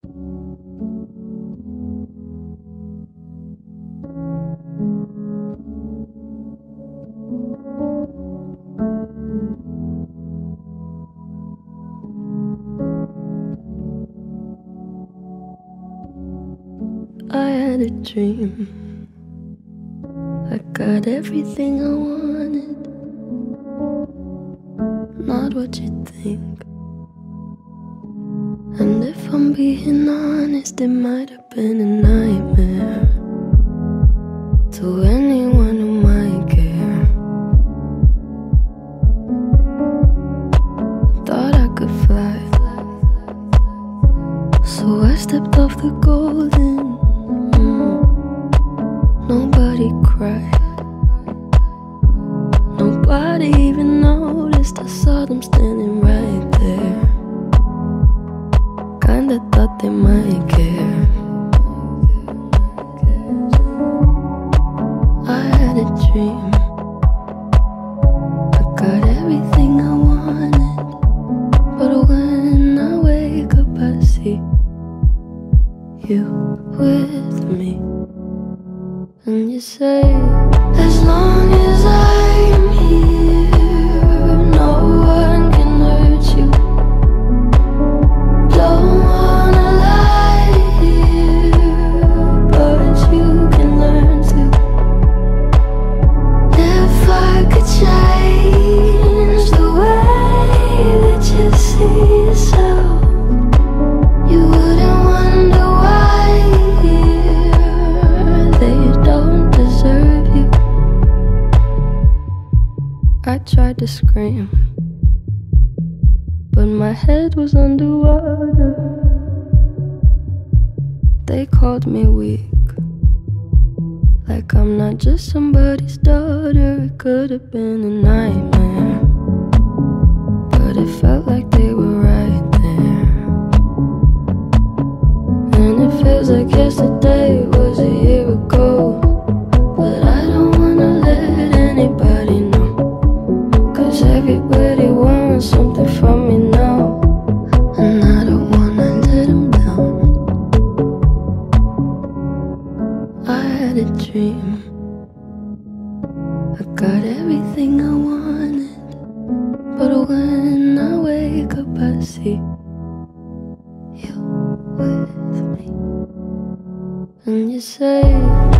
I had a dream. I got everything I wanted, not what you think. And if I'm being honest, it might have been a nightmare to anyone who might care. Thought I could fly, so I stepped off the golden. Nobody cried, nobody even noticed. I saw them standing right there. Kinda thought they might care. I had a dream. I got everything I wanted, but when I wake up I see you with me. And you say, as long as I'm here, no one can hurt you. Don't wanna lie here, but you can learn to. If I could change the way that you see yourself, you wouldn't wonder why they don't deserve you. I tried to scream, but my head was underwater. They called me weak, like I'm not just somebody's daughter. It could have been a nightmare, but it felt like they were right there. And it feels like yesterday was a year ago, but I don't wanna let anybody know, 'cause everybody wants something from me now, and I don't wanna let them down. I had a dream. I got everything I wanted, but when I wake up I see you with me. And you say,